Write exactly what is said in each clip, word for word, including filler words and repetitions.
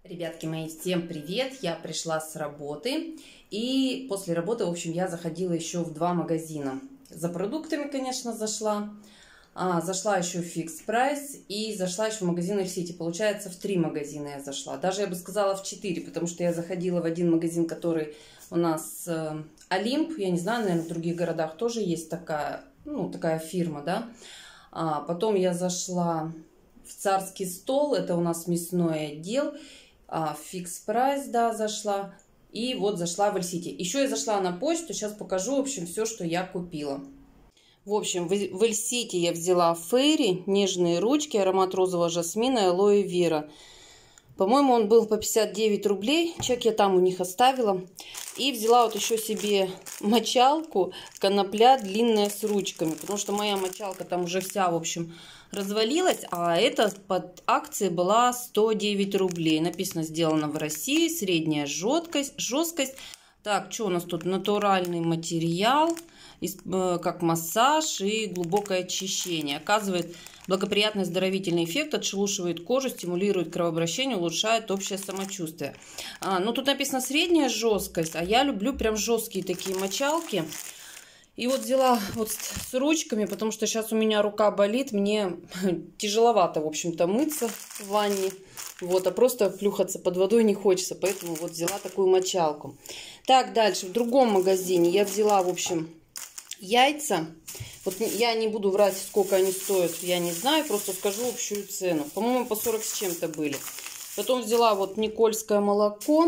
Ребятки мои, всем привет! Я пришла с работы, и после работы, в общем, я заходила еще в два магазина. За продуктами, конечно, зашла. А, зашла еще в Fix Price и зашла еще в магазин Эль Сити. Получается, в три магазина я зашла. Даже, я бы сказала, в четыре, потому что я заходила в один магазин, который у нас э, Олимп. Я не знаю, наверное, в других городах тоже есть такая, ну, такая фирма, да. А, потом я зашла в Царский стол, это у нас мясной отдел. В Fix Price, да, зашла. И вот зашла в Эль Сити. Еще я зашла на почту. Сейчас покажу, в общем, все, что я купила. В общем, в Эль Сити я взяла Фейри, нежные ручки, аромат розового жасмина и алоэ вера. По-моему, он был по пятьдесят девять рублей. Чек я там у них оставила. И взяла вот еще себе мочалку конопля длинная с ручками. Потому что моя мочалка там уже вся, в общем, развалилась. А эта под акцией была сто девять рублей. Написано, сделано в России. Средняя жесткость. жесткость. Так, что у нас тут? Натуральный материал, как массаж и глубокое очищение. Оказывает благоприятный оздоровительный эффект, отшелушивает кожу, стимулирует кровообращение, улучшает общее самочувствие. А, ну, тут написано средняя жесткость, а я люблю прям жесткие такие мочалки. И вот взяла вот с ручками, потому что сейчас у меня рука болит, мне тяжеловато, в общем-то, мыться в ванне. Вот, а просто плюхаться под водой не хочется, поэтому вот взяла такую мочалку. Так, дальше, в другом магазине я взяла, в общем, яйца. Вот я не буду врать, сколько они стоят, я не знаю, просто скажу общую цену. По-моему, по сорок с чем-то были. Потом взяла вот никольское молоко.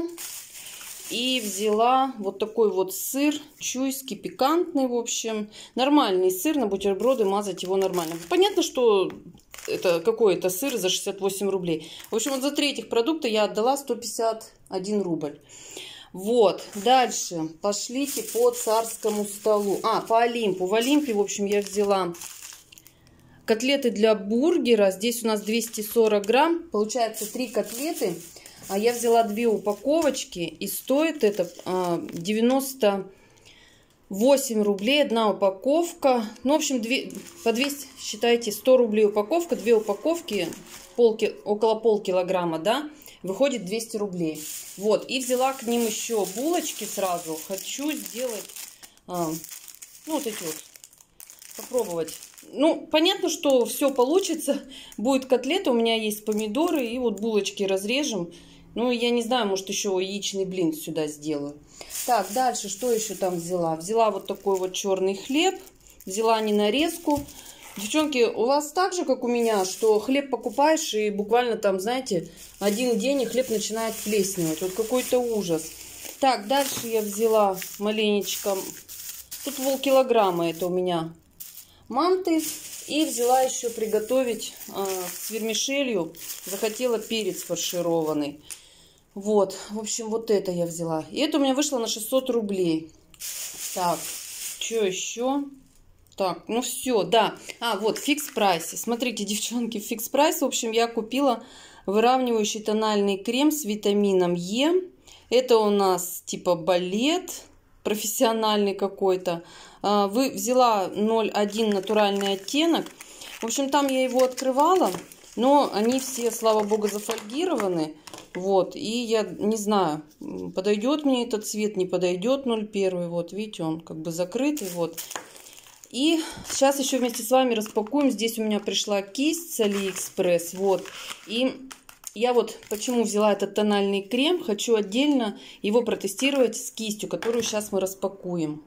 И взяла вот такой вот сыр чуйский, пикантный, в общем. Нормальный сыр, на бутерброды мазать его нормально. Понятно, что это какой-то сыр за шестьдесят восемь рублей. В общем, вот за три этих продукта я отдала сто пятьдесят один рубль. Вот, дальше пошлите по царскому столу. А, по Олимпу. В Олимпе, в общем, я взяла котлеты для бургера. Здесь у нас двести сорок грамм. Получается три котлеты. А я взяла две упаковочки, и стоит это девяносто восемь рублей одна упаковка. Ну, в общем, две, по двести, считайте, сто рублей упаковка, две упаковки, пол, около полкилограмма, да, выходит двести рублей. Вот, и взяла к ним еще булочки сразу. Хочу сделать, а, ну, вот эти вот, попробовать. Ну, понятно, что все получится. Будет котлета, у меня есть помидоры, и вот булочки разрежем. Ну, я не знаю, может, еще яичный блин сюда сделаю. Так, дальше, что еще там взяла? Взяла вот такой вот черный хлеб. Взяла не нарезку. Девчонки, у вас так же, как у меня, что хлеб покупаешь, и буквально там, знаете, один день, и хлеб начинает плесневать. Вот какой-то ужас. Так, дальше я взяла маленечко. Тут полкилограмма это у меня манты. И взяла еще приготовить э, с вермишелью. Захотела перец фаршированный. Вот, в общем, вот это я взяла. И это у меня вышло на шестьсот рублей. Так, что еще? Так, ну все, да. А, вот, в Fix Price. Смотрите, девчонки, в Fix Price, в общем, я купила выравнивающий тональный крем с витамином Е. Это у нас типа балет профессиональный какой-то. Вы взяла ноль один натуральный оттенок. В общем, там я его открывала, но они все, слава богу, зафольгированы. Вот, и я не знаю, подойдет мне этот цвет, не подойдет ноль один. Вот, видите, он как бы закрытый. Вот. И сейчас еще вместе с вами распакуем. Здесь у меня пришла кисть с Алиэкспресс. Вот, и я вот почему взяла этот тональный крем. Хочу отдельно его протестировать с кистью, которую сейчас мы распакуем.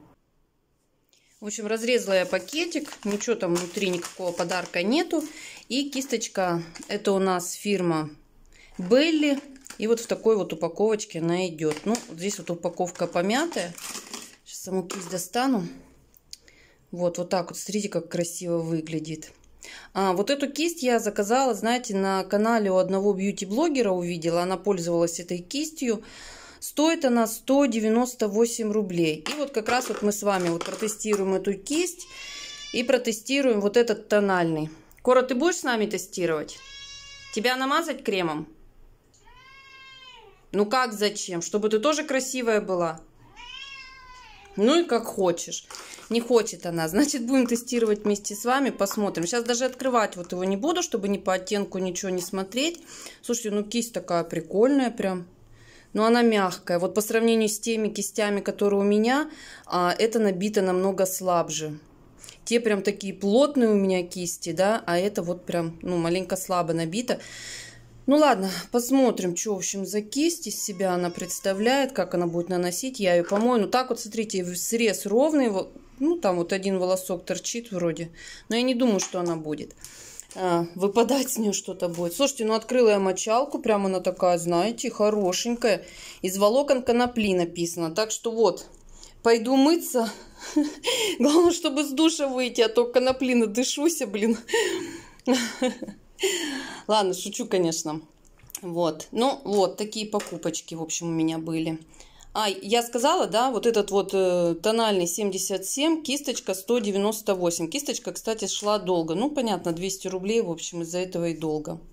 В общем, разрезала я пакетик. Ничего там внутри, никакого подарка нету. И кисточка, это у нас фирма Белли. И вот в такой вот упаковочке она идет. Ну, вот здесь вот упаковка помятая. Сейчас саму кисть достану. Вот, вот так вот. Смотрите, как красиво выглядит. А, вот эту кисть я заказала, знаете, на канале у одного бьюти-блогера увидела. Она пользовалась этой кистью. Стоит она сто девяносто восемь рублей. И вот как раз вот мы с вами вот протестируем эту кисть и протестируем вот этот тональный. Кора, ты будешь с нами тестировать? Тебя намазать кремом? Ну как зачем? Чтобы ты тоже красивая была. Ну и как хочешь. Не хочет она, значит, будем тестировать вместе с вами, посмотрим. Сейчас даже открывать вот его не буду, чтобы ни по оттенку ничего не смотреть. Слушайте, ну кисть такая прикольная прям. Но она мягкая. Вот по сравнению с теми кистями, которые у меня, а, это набито намного слабже. Те прям такие плотные у меня кисти, да, а это вот прям, ну, маленько слабо набито. Ну ладно, посмотрим, что, в общем, за кисть из себя она представляет, как она будет наносить. Я ее помою. Ну так вот, смотрите, срез ровный. Ну, там вот один волосок торчит вроде. Но я не думаю, что она будет а, выпадать с нее что-то будет. Слушайте, ну открыла я мочалку. Прям она такая, знаете, хорошенькая. Из волокон конопли написано. Так что вот, пойду мыться. Главное, чтобы с душа выйти, а то конопли надышусь, блин. Ладно, шучу, конечно. Вот. Ну, вот такие покупочки, в общем, у меня были. А, я сказала, да, вот этот вот э, тональный семьдесят семь, кисточка сто девяносто восемь. Кисточка, кстати, шла долго. Ну, понятно, двести рублей, в общем, из-за этого и долго.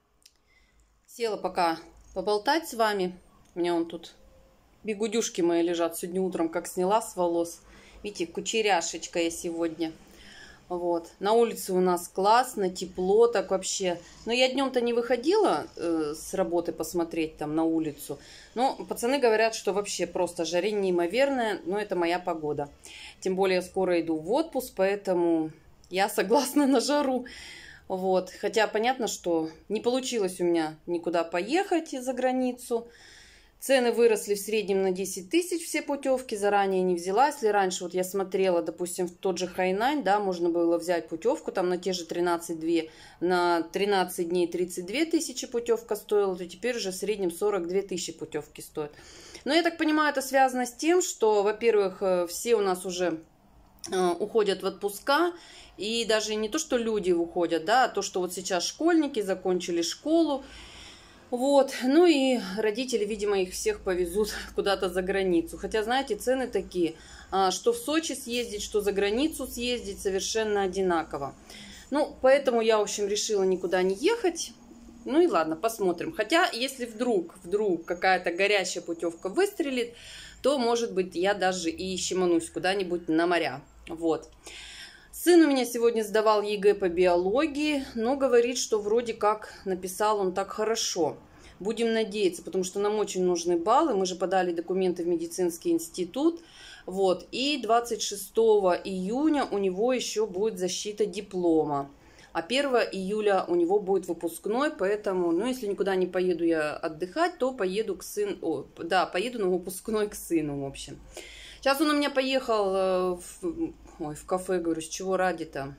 Села пока поболтать с вами. У меня вон тут бигудюшки мои лежат. Сегодня утром как сняла с волос. Видите, кучеряшечка я сегодня. Вот. На улице у нас классно, тепло, так вообще. Но я днем-то не выходила э, с работы посмотреть там на улицу. Но пацаны говорят, что вообще просто жарень неимоверная, но это моя погода. Тем более скоро иду в отпуск, поэтому я согласна на жару. Вот. Хотя понятно, что не получилось у меня никуда поехать за границу. Цены выросли в среднем на десять тысяч, все путевки, заранее не взяла. Если раньше вот я смотрела, допустим, в тот же Хайнань, да, можно было взять путевку там на те же тринадцать две, на тринадцать дней тридцать две тысячи путевка стоила, то теперь уже в среднем сорок две тысячи путевки стоят. Но я так понимаю, это связано с тем, что, во-первых, все у нас уже э, уходят в отпуска, и даже не то, что люди уходят, да, а то, что вот сейчас школьники закончили школу. Вот, ну и родители, видимо, их всех повезут куда-то за границу. Хотя, знаете, цены такие, что в Сочи съездить, что за границу съездить совершенно одинаково. Ну, поэтому я, в общем, решила никуда не ехать. Ну и ладно, посмотрим. Хотя, если вдруг, вдруг какая-то горячая путевка выстрелит, то, может быть, я даже и щеманусь куда-нибудь на моря. Вот. Сын у меня сегодня сдавал ЕГЭ по биологии, но говорит, что вроде как написал он так хорошо. Будем надеяться, потому что нам очень нужны баллы. Мы же подали документы в медицинский институт. Вот. И двадцать шестого июня у него еще будет защита диплома. А первого июля у него будет выпускной, поэтому, ну, если никуда не поеду я отдыхать, то поеду к сыну, о, да, поеду на выпускной к сыну, в общем. Сейчас он у меня поехал в... Ой, в кафе, говорю, с чего ради-то?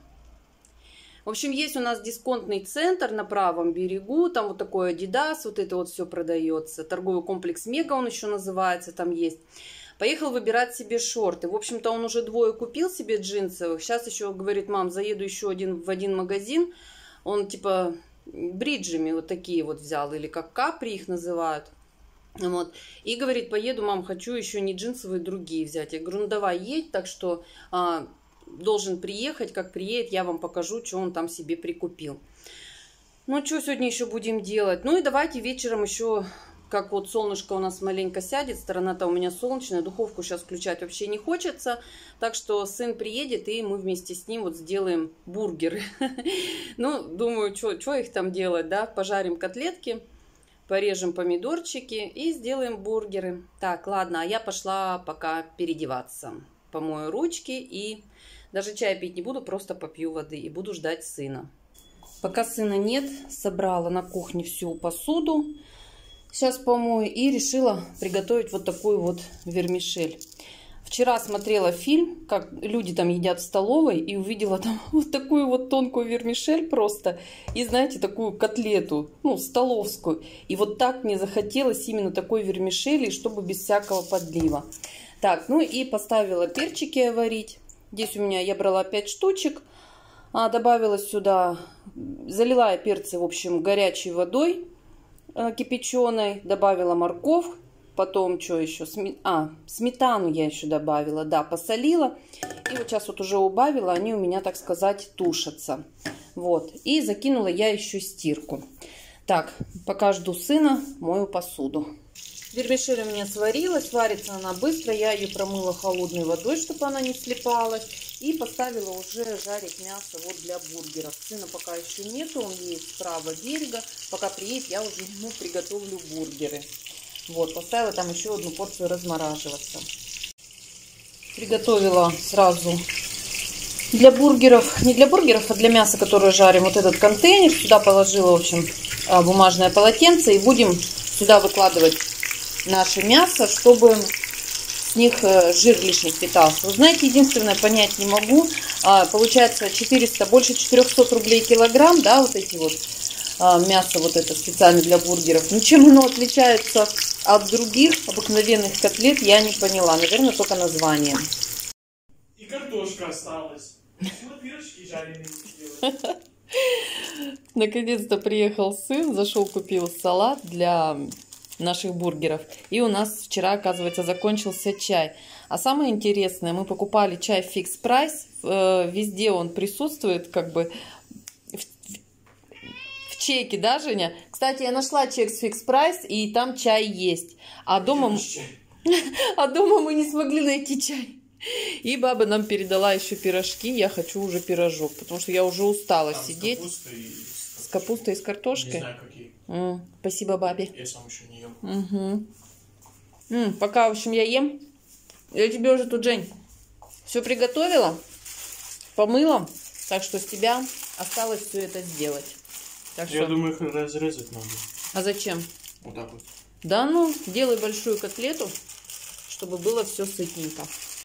В общем, есть у нас дисконтный центр на правом берегу. Там вот такой Adidas, вот это вот все продается. Торговый комплекс Мега он еще называется, там есть. Поехал выбирать себе шорты. В общем-то, он уже двое купил себе джинсовых. Сейчас еще, говорит, мам, заеду еще один, в один магазин. Он типа бриджами вот такие вот взял, или как капри их называют. Вот. И говорит, поеду, мам, хочу еще не джинсовые, другие взять. Я говорю, ну давай едь, так что а, должен приехать, как приедет, я вам покажу, что он там себе прикупил. Ну, что сегодня еще будем делать? Ну и давайте вечером еще, как вот солнышко у нас маленько сядет, сторона-то у меня солнечная, духовку сейчас включать вообще не хочется. Так что сын приедет, и мы вместе с ним вот сделаем бургеры. Ну, думаю, что их там делать, да, пожарим котлетки. Порежем помидорчики и сделаем бургеры. Так, ладно, а я пошла пока переодеваться. Помою ручки и даже чай пить не буду, просто попью воды и буду ждать сына. Пока сына нет, собрала на кухне всю посуду. Сейчас помою и решила приготовить вот такую вот вермишель. Вчера смотрела фильм, как люди там едят в столовой, и увидела там вот такую вот тонкую вермишель просто. И, знаете, такую котлету, ну, столовскую. И вот так мне захотелось именно такой вермишели, чтобы без всякого подлива. Так, ну и поставила перчики варить. Здесь у меня я брала пять штучек. А, добавила сюда, залила я перцы, в общем, горячей водой кипяченой. Добавила морковь. Потом, что еще? Сме... А, сметану я еще добавила, да, посолила. И вот сейчас вот уже убавила, они у меня, так сказать, тушатся. Вот. И закинула я еще стирку. Так, пока жду сына, мою посуду. Вермишель у меня сварилась, варится она быстро. Я ее промыла холодной водой, чтобы она не слипалась. И поставила уже жарить мясо вот для бургеров. Сына пока еще нету, он есть с правого берега. Пока приедет, я уже ему приготовлю бургеры. Вот, поставила там еще одну порцию размораживаться. Приготовила сразу для бургеров, не для бургеров, а для мяса, которое жарим, вот этот контейнер. Сюда положила, в общем, бумажное полотенце. И будем сюда выкладывать наше мясо, чтобы с них жир лишний питался. Вы знаете, единственное, понять не могу. Получается четыреста, больше четырёхсот рублей килограмм, да, вот эти вот мясо, вот это специально для бургеров. Но чем оно отличается от других обыкновенных котлет, я не поняла. Наверное, только название. И картошка осталась. Вот пирожки жареные сделать. Наконец-то приехал сын, зашел, купил салат для наших бургеров. И у нас вчера, оказывается, закончился чай. А самое интересное, мы покупали чай Fix Price. Везде он присутствует, как бы в, в чеке, да, Женя? Кстати, я нашла чек с Fix Price, и там чай есть. А дома, а дома мы не смогли найти чай. И баба нам передала еще пирожки. Я хочу уже пирожок, потому что я уже устала там сидеть. С капустой, и... с капустой и с картошкой. Не знаю, какие. М, спасибо бабе. Я сам еще не ел. Угу. М, пока, в общем, я ем. Я тебе уже тут, Жень, все приготовила, помыла. Так что с тебя осталось все это сделать. Так я что... думаю, их разрезать надо. А зачем? Вот так вот. Да ну, делай большую котлету, чтобы было все сытненько.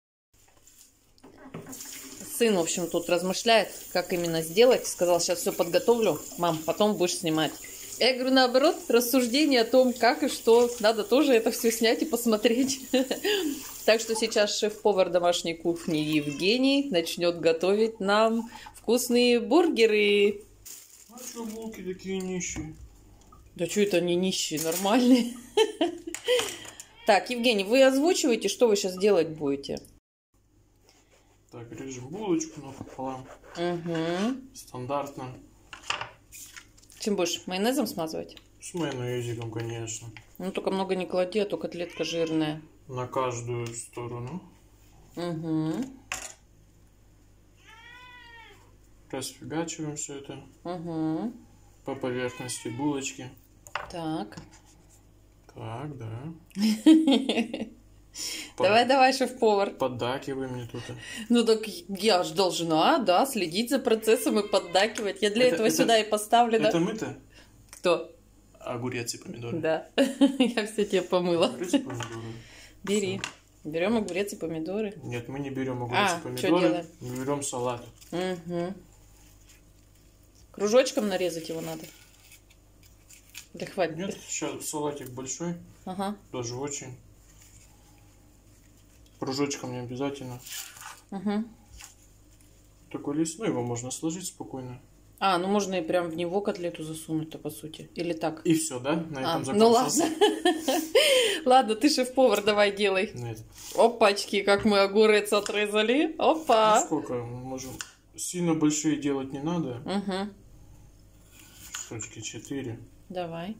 Сын, в общем, тут размышляет, как именно сделать. Сказал, сейчас все подготовлю, мам, потом будешь снимать. Я говорю, наоборот, рассуждение о том, как и что. Надо тоже это все снять и посмотреть. Так что сейчас шеф-повар домашней кухни Евгений начнет готовить нам вкусные бургеры. А что булки такие нищие? Да что это они нищие, нормальные. Так, Евгений, вы озвучиваете, что вы сейчас делать будете? Так, режем булочку напополам. Угу. Стандартно. Чем будешь? Майонезом смазывать? С майонезиком, конечно. Ну, только много не клади, а то котлетка жирная. На каждую сторону. Угу. Расфигачиваем все это. Угу. По поверхности булочки. Так. Так, да. Давай, давай, шеф-повар. Поддакивай мне тут. Ну так я же должна, да, следить за процессом и поддакивать. Я для это, этого это, сюда и поставлена. Это мы-то? Кто? Огурец и помидоры. Да, я все тебе помыла. Огурец и помидоры. Бери. Все. Берем огурец и помидоры. Нет, мы не берем огурец а, и помидоры. Мы берем салат. Угу. Кружочком нарезать его надо. Да хватит. Нет, сейчас салатик большой. Ага. Даже очень. Кружочком не обязательно. Угу. Такой лист, ну его можно сложить спокойно. А, ну можно и прям в него котлету засунуть-то, по сути. Или так? И все, да? На этом а, закончился. Ну ладно. Ладно, ты шеф-повар, давай делай. Нет. Опачки, как мы огурец отрезали. Опа. Ну сколько? Можем... Сильно большие делать не надо. Угу. Штучки четыре. Давай.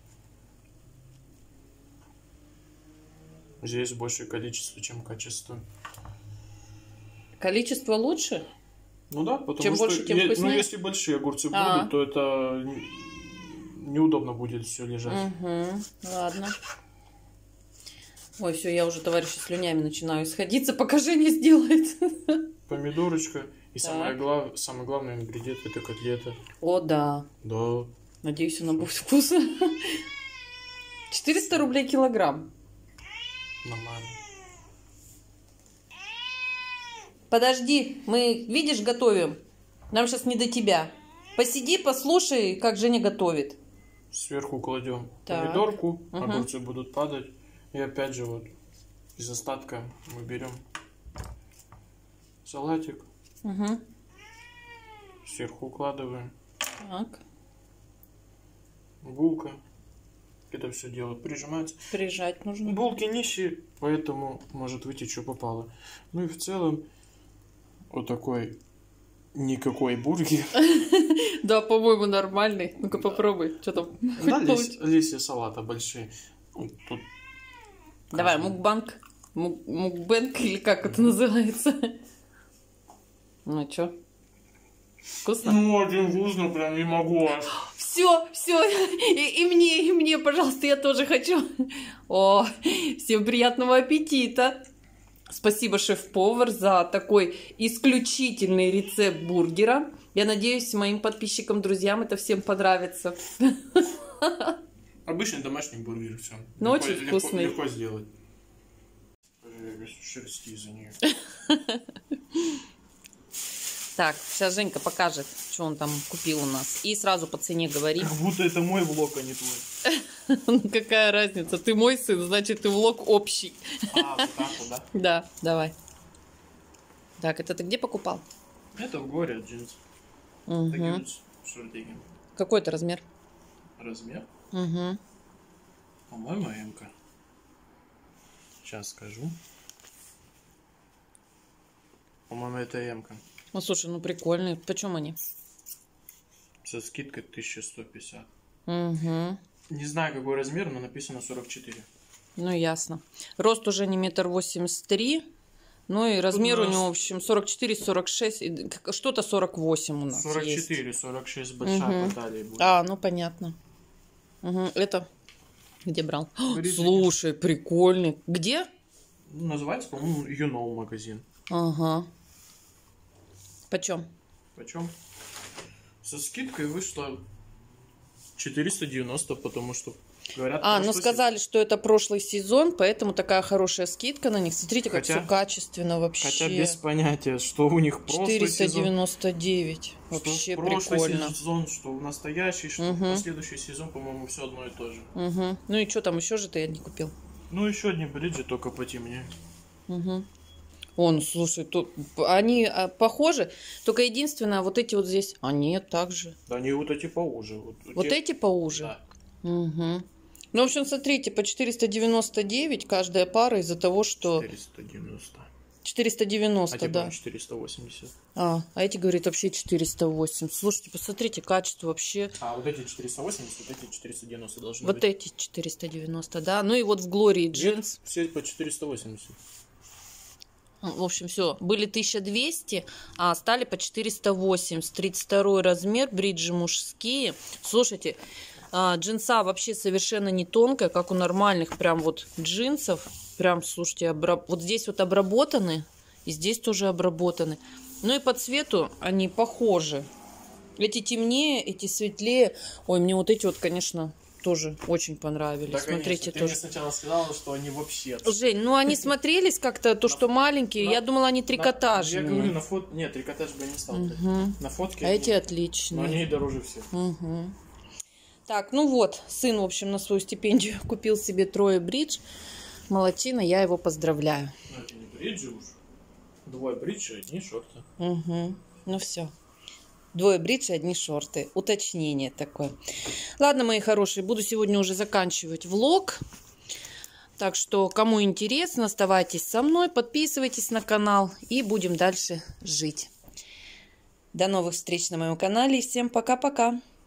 Здесь больше количество, чем качество. Количество лучше? Ну да, потому чем что больше, тем е- вкуснее? ну, если большие огурцы А. будут, то это неудобно будет все лежать. Угу. Ладно. Ой, все, я уже, товарищи, слюнями начинаю сходиться, пока Женя сделает. Помидорочка. И самое, глав... самый главный ингредиент — это котлета. О, да. Да. Надеюсь, она будет вкусная. четыреста рублей килограмм. Нормально. Подожди, мы, видишь, готовим. Нам сейчас не до тебя. Посиди, послушай, как Женя готовит. Сверху кладем Так. помидорку, Угу. огурцы будут падать. И опять же вот из остатка мы берем салатик, Угу. сверху укладываем. Так, Булка. Это все дело прижимается. прижать нужно. Булки нищие, поэтому может выйти, что попало. Ну и в целом вот такой никакой бургер. Да, по-моему, нормальный. Ну-ка попробуй. Что там? Да, листья салата большие. Вот тут Давай, мукбанк. Мук, мукбэнк или как это называется? Ну, что? Вкусно? Ну, очень вкусно, прям не могу аж. Все, все, и, и мне, и мне, пожалуйста, я тоже хочу. О, всем приятного аппетита. Спасибо, шеф-повар, за такой исключительный рецепт бургера. Я надеюсь, моим подписчикам, друзьям это всем понравится. Обычный домашний бургер, все. Ну, легко, очень легко, вкусный. Легко сделать. Без шерсти за нее. Так, сейчас Женька покажет, что он там купил у нас. И сразу по цене говорит. Как будто это мой влог, а не твой. Ну, какая разница? Ты мой сын, значит, ты влог общий. А, вот так вот, да? Да, давай. Так, это ты где покупал? Это в горе джинсы. Угу. Такие вот шортики. Какой это размер? Размер? Угу. По-моему, М-ка. Сейчас скажу. По-моему, это М-ка. Ну, слушай, ну прикольные. Почем они? Со скидкой тысяча сто пятьдесят. Угу. Не знаю, какой размер, но написано сорок четыре. Ну, ясно. Рост уже не метр восемьдесят три. Ну и размер у нас него, в общем, сорок четыре сорок шесть. Что-то сорок восемь у нас сорок четыре сорок шесть большая угу. по талии будет. А, ну понятно. Угу. Это где брал? Говорит, слушай, прикольный. Где? Ну, называется, по-моему, Юноу магазин. Ага. Почем? Почем? Со скидкой вышло четыреста девяносто, потому что говорят... А, ну прошлый сказали, что это прошлый сезон, поэтому такая хорошая скидка на них. Смотрите, как Хотя- все качественно вообще. Хотя без понятия, что у них прошлый четыреста сезон, девяносто девять. что Вообще прошлый прикольно. сезон, что в настоящий, что Мгм. в последующий сезон, по-моему, все одно и то же. Угу. Ну и что там еще же ты я не купил? Ну, еще одни бриджи, только потемнее. Угу. О, ну слушай, тут они а, похожи, только единственное, вот эти вот здесь. А нет, так же. Да они вот эти поуже. Вот, Вот те- эти поуже. Да, Угу. Ну, в общем, смотрите, по четыреста девяносто девять каждая пара из-за того, что... четыреста девяносто. четыреста девяносто, А те, да. по-моему, четыреста восемьдесят. А, а эти, говорит, вообще четыреста восемь. Слушайте, посмотрите, качество вообще. А вот эти четыреста восемьдесят, вот эти четыреста девяносто должны Вот быть. эти четыреста девяносто, да. Ну и вот в Глории джинс. Все по четыреста восемьдесят. В общем, все. Были тысяча двести, а стали по четыреста восемьдесят. тридцать второй размер, бриджи мужские. Слушайте, а, джинса вообще совершенно не тонкая, как у нормальных прям вот джинсов. Прям, слушайте, обра... вот здесь вот обработаны, и здесь тоже обработаны. Ну и по цвету они похожи. Эти темнее, эти светлее. Ой, мне вот эти вот, конечно, тоже очень понравились. Да, Смотрите, конечно. Ты тоже. мне сначала сказала, что они вообще... Жень, ну они смотрелись как-то, то, что маленькие, на- я думала, они На- трикотажные. Я говорю, на фото... Нет, трикотаж бы я не стал. брать. Мгм. На фотке А они- эти Но отличные. они и дороже всех. Мгм. Так, ну вот, сын, в общем, на свою стипендию купил себе трое бридж. Молодчина, я его поздравляю. Ну, это не бриджи уж. Двое бриджи, одни шорты. Угу. Ну все. Двое бридж и одни шорты. Уточнение такое. Ладно, мои хорошие, буду сегодня уже заканчивать влог. Так что, кому интересно, оставайтесь со мной, подписывайтесь на канал и будем дальше жить. До новых встреч на моем канале. Всем пока-пока.